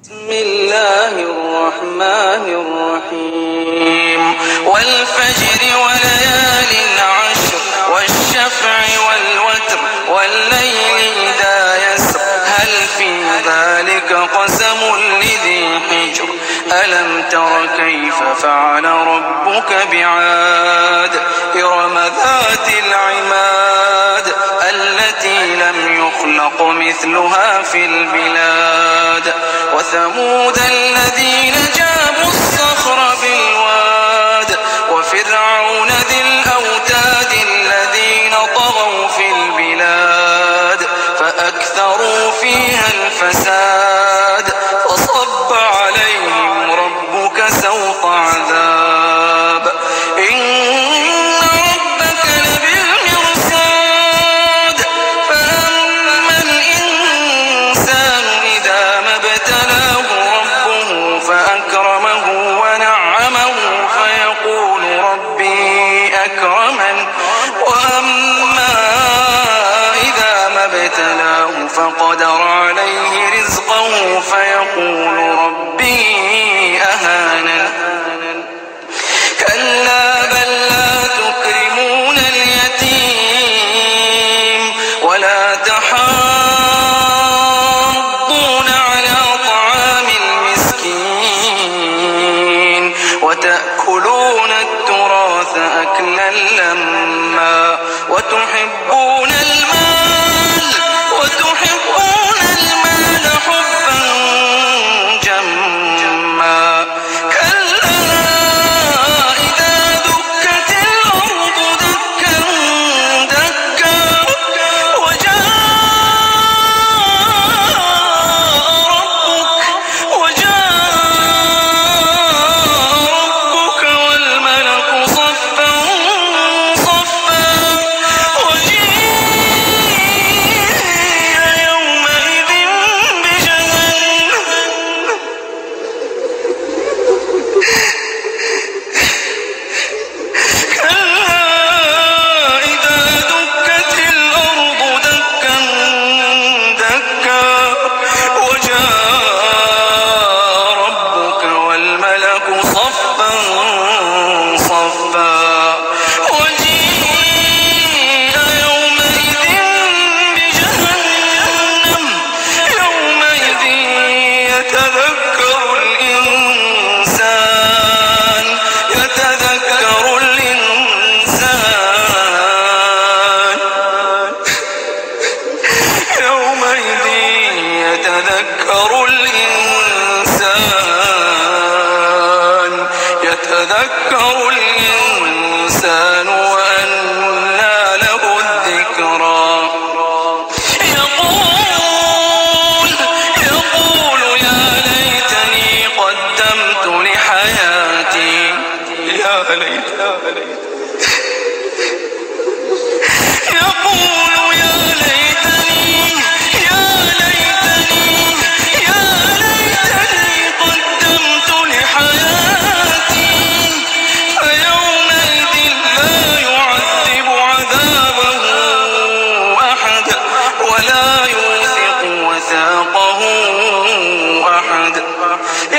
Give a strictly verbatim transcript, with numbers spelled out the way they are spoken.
بسم الله الرحمن الرحيم والفجر وليال عشر والشفع والوتر والليل إذا يسر هل في ذلك قسم لذي حجر ألم تر كيف فعل ربك بعاد إرم ذات العماد التي لم يخلق مثلها في البلاد وثمود الذين جابوا الصخر بالواد وفرعون ذي الأوتاد الذين طغوا في البلاد فأكثروا فيها الفساد فصب عليهم ربك سوط عذاب إن ربك لبالمرصاد فأما الإنسان إذا ما ابتلاه ربه فأكرمه ونعمه فيقول ربي أكرمن وأما إذا ما ابتلاه فقدر عليه رزقه فيقول ربي أهانن كلا بل لا تكرمون اليتيم ولا تحاضون على طعام المسكين وتأكلون التراث أكلا لما وتحبون المال وتحبون المال حبا جما كلا إذا دكت الأرض دكا دكا وجاء ربك وجاء ربك والملك صفا صفا وجيء يومئذ بجهنم كلا إذا دكت الأرض دكا دكا وجاء ربك والملك صفا صفا وجيء يومئذ بجهنم يومئذ يتذكر الإنسان يتذكر الإنسان يومئذ يتذكر الإنسان يتذكر الإنسان وأنى له الذكرى يقول يقول يا ليتني قدمت لحياتي يا ليت يقول يا ليتني يا ليتني يا ليتني قدمت لحياتي فيومئذ لا يعذب عذابه أحد ولا يوثق وثاقه أحد